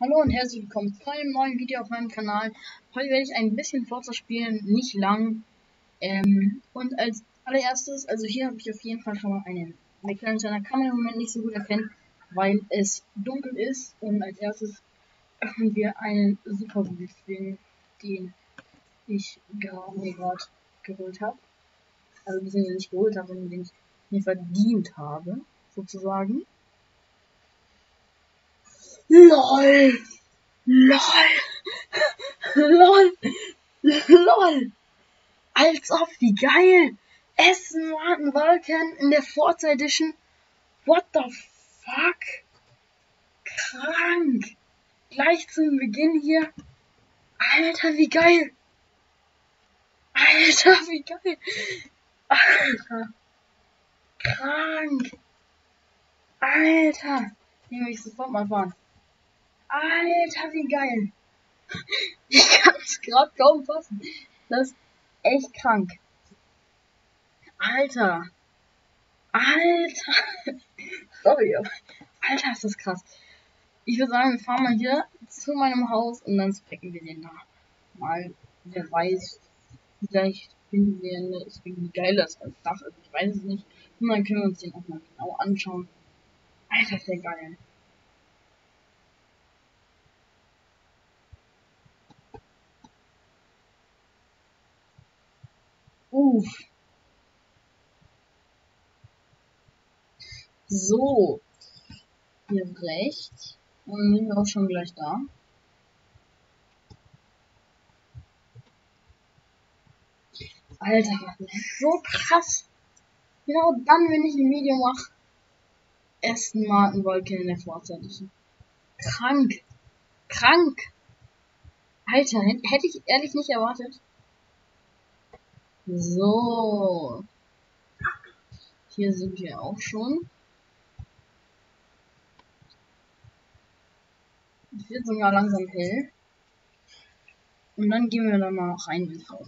Hallo und herzlich willkommen zu einem neuen Video auf meinem Kanal. Heute werde ich ein bisschen Forza spielen, nicht lang. Und als allererstes, also hier habe ich auf jeden Fall schon mal einen McLaren, kann man im Moment nicht so gut erkennen, weil es dunkel ist. Und als erstes öffnen wir einen Superboost, den ich gerade geholt habe. Also den ich nicht geholt habe, sondern den ich mir verdient habe, sozusagen. LOL! LOL! LOL! LOL! Als ob, wie geil! Aston Martin Vulcan in der Forza Edition. What the fuck? Krank! Gleich zum Beginn hier. Alter, wie geil! Alter, wie geil! Alter! Krank! Alter! Den will ich sofort mal fahren. Alter, wie geil! Ich kann es gerade kaum fassen. Das ist echt krank. Alter! Alter! Sorry, aber Alter, ist das krass. Ich würde sagen, wir fahren mal hier zu meinem Haus und dann specken wir den da. Mal, wer weiß, vielleicht finden wir eine, ist irgendwie geiler als Dach, also ich weiß es nicht. Und dann können wir uns den auch mal genau anschauen. Alter, ist der geil. Uff. So. Hier rechts. Und dann sind wir auch schon gleich da. Alter, das ist so krass. Genau dann, wenn ich ein Video mache. Aston Martin Vulcan in der Forza Edition. Krank. Krank. Alter, hätte ich ehrlich nicht erwartet. So. Hier sind wir auch schon. Es wird sogar langsam hell. Und dann gehen wir dann mal rein ins Haus.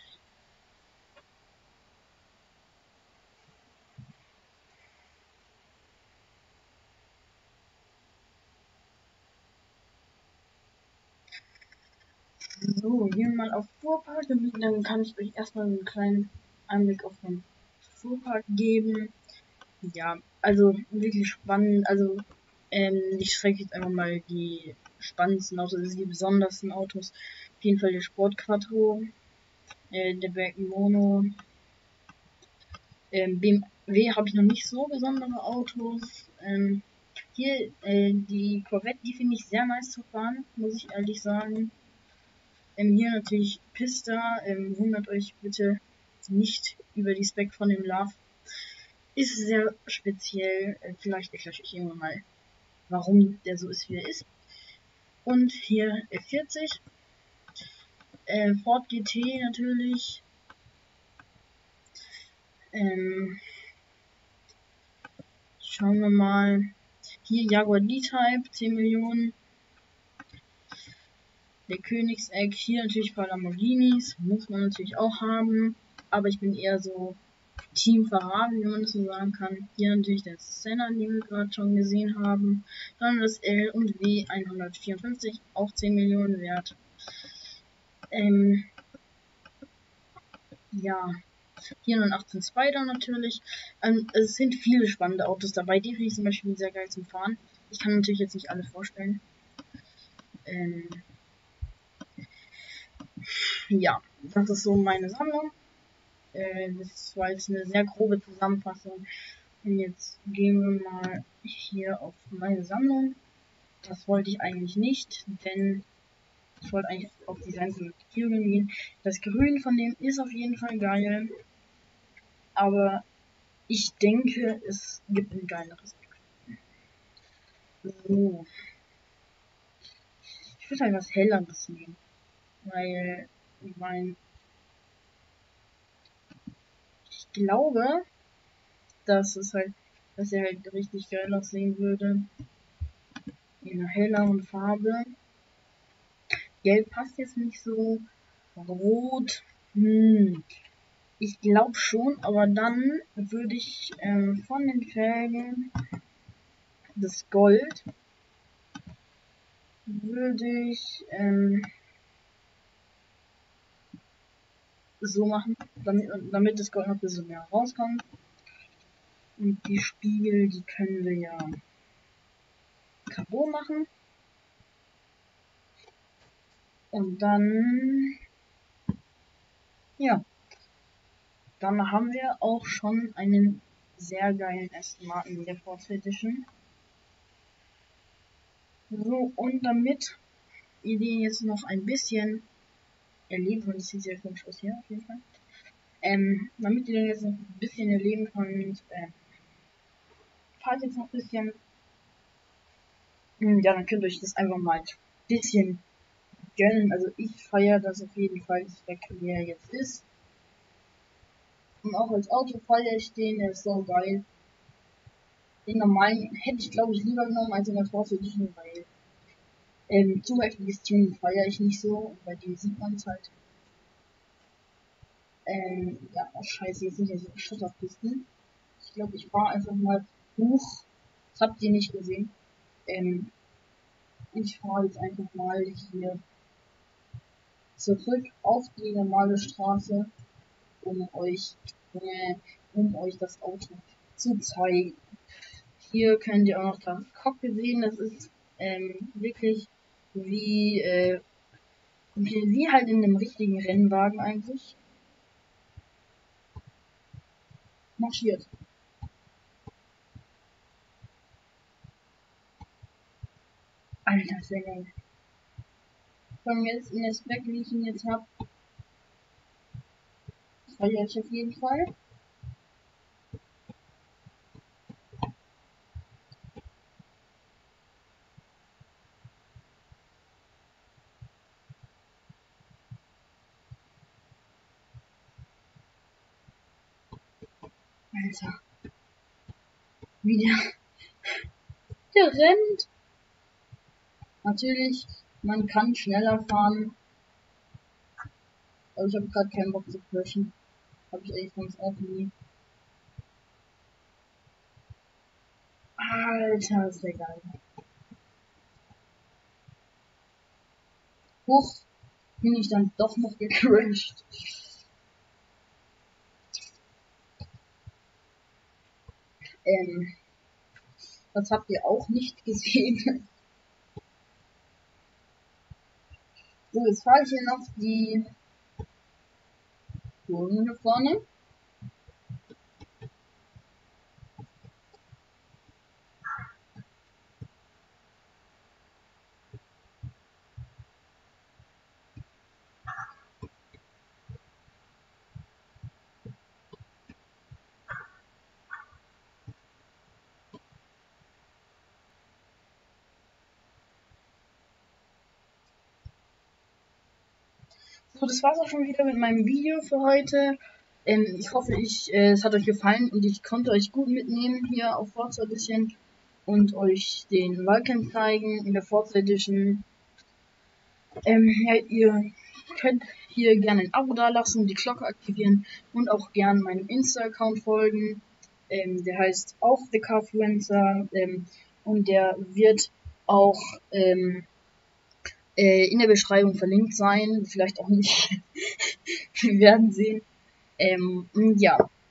So, gehen wir mal auf Fuhrpark. Dann kann ich euch erstmal einen kleinen Einblick auf den Fuhrpark geben. Ja, also wirklich spannend. Also, ich schreibe jetzt einfach mal die spannendsten Autos, also die besondersten Autos. Auf jeden Fall der Sport Quattro, der Berg Mono. BMW habe ich noch nicht so besondere Autos. Hier die Corvette, die finde ich sehr nice zu fahren, muss ich ehrlich sagen. Hier natürlich Pista, wundert euch bitte nicht über die Spec von dem Love. Ist sehr speziell, vielleicht erkläre ich euch irgendwann mal, warum der so ist, wie er ist. Und hier F40, Ford GT natürlich. Schauen wir mal. Hier Jaguar D-Type, 10 Millionen. Der Königseck, hier natürlich ein paar Lamborghinis, muss man natürlich auch haben. Aber ich bin eher so Team Ferrari, wie man das so sagen kann. Hier natürlich der Senna, den wir gerade schon gesehen haben. Dann das L und W 154, auch 10 Millionen wert. Ja, hier noch ein 18 Spider natürlich. Es sind viele spannende Autos dabei. Die finde ich zum Beispiel sehr geil zum Fahren. Ich kann natürlich jetzt nicht alle vorstellen. Ja, das ist so meine Sammlung. Das war jetzt eine sehr grobe Zusammenfassung. Und jetzt gehen wir mal hier auf meine Sammlung. Das wollte ich eigentlich nicht, denn ich wollte eigentlich auf die Seite mit Türen gehen. Das Grün von dem ist auf jeden Fall geil. Aber ich denke, es gibt ein geileres. So. Ich würde halt was Helleres nehmen. Weil, ich glaube, dass er halt richtig geil aussehen würde. In einer helleren Farbe. Gelb passt jetzt nicht so. Rot. Ich glaube schon, aber dann würde ich von den Felgen das Gold würde ich so machen, damit das Gold noch ein bisschen mehr rauskommt. Und die Spiegel, die können wir ja Carbon machen. Und dann, ja, dann haben wir auch schon einen sehr geilen Aston Martin in der Forza Edition. So, und damit ihr den jetzt noch ein bisschen erleben könnt, das sieht sehr komisch aus hier auf jeden Fall. Damit ihr den jetzt noch ein bisschen erleben könnt, fahrt jetzt noch ein bisschen. Ja, dann könnt ihr euch das einfach mal ein bisschen gönnen. Also ich feiere das auf jeden Fall, wie er jetzt ist. Und auch als Auto feiere ich den, der ist so geil. Den normalen hätte ich glaube ich lieber genommen als in der Forza Edition, weil zu heftiges Tuning feiere ich nicht so, und bei dem sieht man es halt. Ja, oh scheiße, jetzt sind ja so Schotterpisten. Ich glaube, ich fahre einfach mal hoch. Das habt ihr nicht gesehen. Ich fahre jetzt einfach mal hier zurück auf die normale Straße, um euch das Auto zu zeigen. Hier könnt ihr auch noch das Cockpit sehen. Das ist wirklich wie halt in einem richtigen Rennwagen eigentlich. Marschiert. Alter, sehr geil. Von jetzt in der Spec, wie ich ihn jetzt habe, feiere ich auf jeden Fall. Alter. Wie der rennt. Natürlich, man kann schneller fahren. Aber ich habe gerade keinen Bock zu crashen. Habe ich eigentlich sonst auch nie. Alter, ist der geil. Huch, bin ich dann doch noch gecrashed. Das habt ihr auch nicht gesehen. So, jetzt fahre ich hier noch die Kurve nach vorne. So, das war's auch schon wieder mit meinem Video für heute. Ich hoffe, es hat euch gefallen und ich konnte euch gut mitnehmen hier auf Forza Edition und euch den Wahlkampf zeigen in der Forza Edition. Ja, ihr könnt hier gerne ein Abo dalassen, die Glocke aktivieren und auch gerne meinem Insta-Account folgen. Der heißt auch The Carfluencer und der wird auch in der Beschreibung verlinkt sein, vielleicht auch nicht. Wir werden sehen. Ja.